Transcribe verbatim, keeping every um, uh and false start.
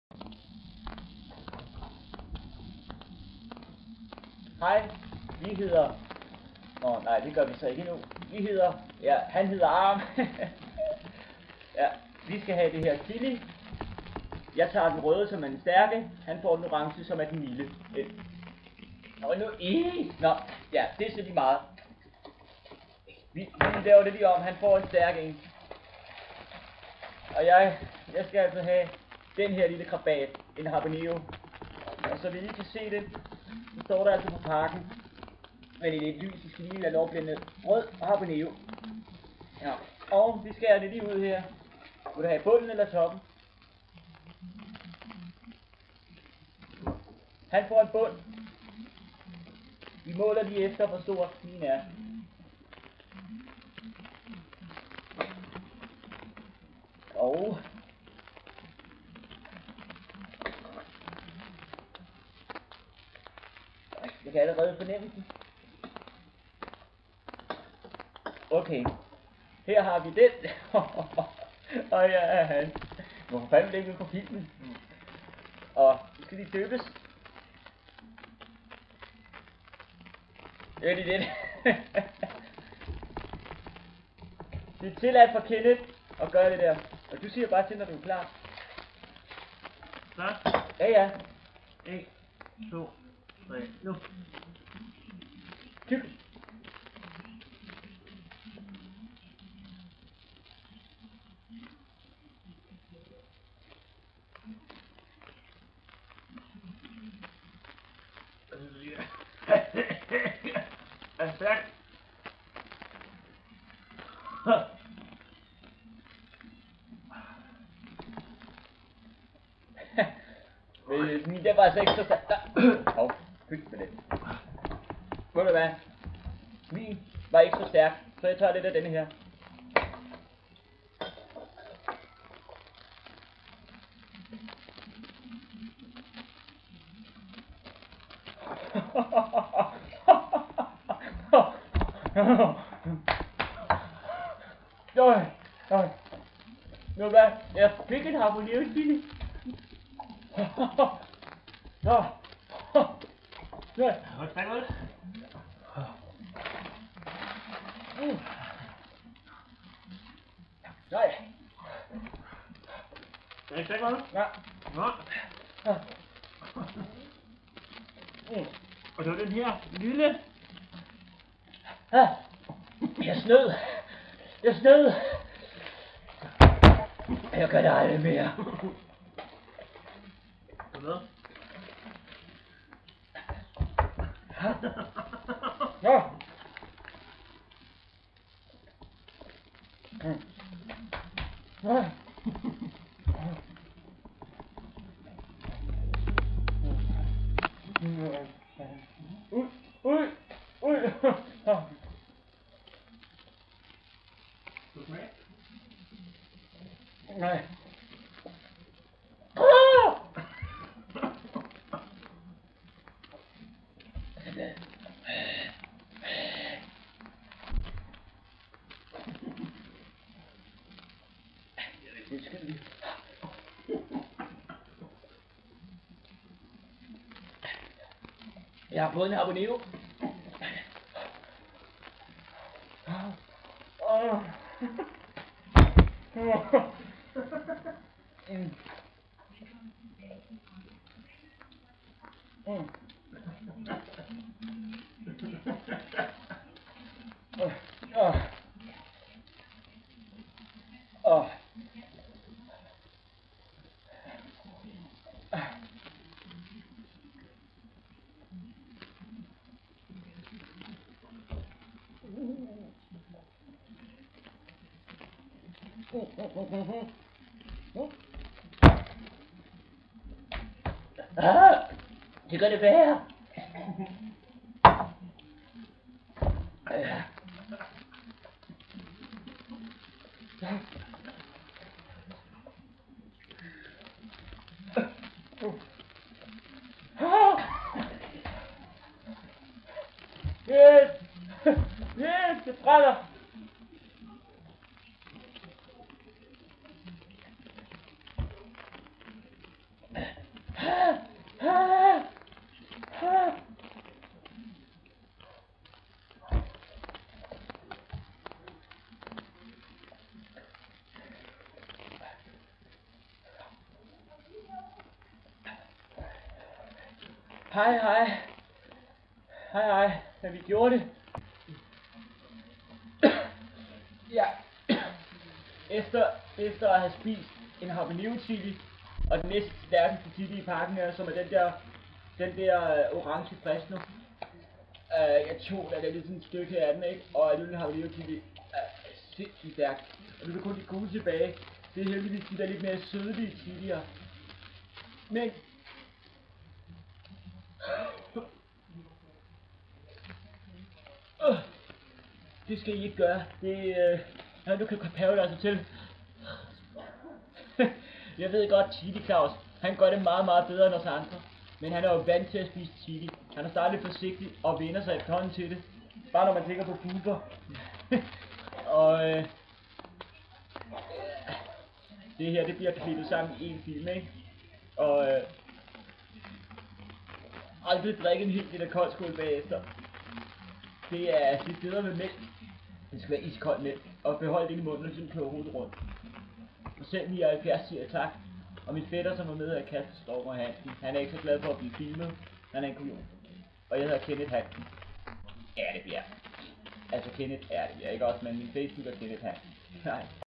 Hej, vi hedder... Nå, nej, det gør vi så ikke nu. Vi hedder... Ja, han hedder Arm. Ja, vi skal have det her chili. Jeg tager den røde, som er den stærke. Han får den orange, som er den milde. Nå, nu... Nå, ja, det er så lige meget. Vi, vi laver det lige om. Han får en stærk en. Og jeg... Jeg skal altså have den her lille krabat. En habanero. Og så vi lige kan se det, så står der altså på pakken. Men i det lys, vi skal lige lade lovblindet rød habanero. Ja. Og vi skærer det lige ud her. Vil du have bunden eller toppen? Han får en bund. Vi måler lige efter, hvor stor min er. Og... Jeg kan allerede fornemme den. Okay. Her har vi den. Og ja, er han. Hvorfor fanden lægger vi på filmen? Og det skal lige døbes. Det er lige det. Det er tilladt for Kenneth at gøre det der. Og du siger bare til, når du er klar. Klar? Ja, ja. en, to, tre, nu. Tyk. Er stærkt. Min der var altså ikke så stærk. Hov, pyt med det. Ved du hvad? Min var ikke så stærk, så jeg tager lidt af denne her. Rồi, rồi. Ved hvad? Jeg fik en habanero chili. Nå. Nå. Hvor stærkt var det? Mm. Nej. Er det stærkt var det? Ja. Nå. Mm. Og det var den her lille. Ah. Jeg snød. Jeg snød. Jeg kan det aldrig mere. Hvad? Nå. Mm. Nå. Ud, ud, ud. Du smager? Nej. Ah! Det skal vi. Jeg har fået en habanero. Åh. Mm. Mm. Åh. Åh. Ah, det gør det værre. Yes! Yes, det brænder! Hej, hej. Hej, hej. Da vi gjorde det. Ja. Efter, efter at have spist en habanero chili, og den næste stærkeste chili i pakken her, som er den der, den der uh, orange fresno. Uh, jeg tog da lidt sådan et stykke af den, ikke? Og den habanero chili er uh, sindssygt stærk. Og nu er kun de gode tilbage. Det er heldigvis de der lidt mere sødlige chilier. Men uh, det skal I ikke gøre. Det øh, ja, nu kan Pave altså til. Jeg ved godt, Chili Claus, han gør det meget, meget bedre end os andre. Men han er jo vant til at spise chili. Han er startet lidt forsigtig og vender sig efterhånden til det. Bare når man tænker på Bubber. Og øh, det her, det bliver klippet sammen i en film, ikke? Og øh, aldrig drikke en hel liter koldskål bagefter. Det er det bedre med mælk. Det skal være iskold mælk. Og behold det i munden, og sådan kører hovedet rundt. Og selv nioghalvfjerds siger tak. Og min fætter, som var med af Kasper Stormer Hansen, han er ikke så glad for at blive filmet. Han er en kujon. Og jeg hedder Kenneth Hansen. Ja, det bliver. Altså Kenneth er det bliver ikke også, men min Facebook er Kenneth Hansen. Nej.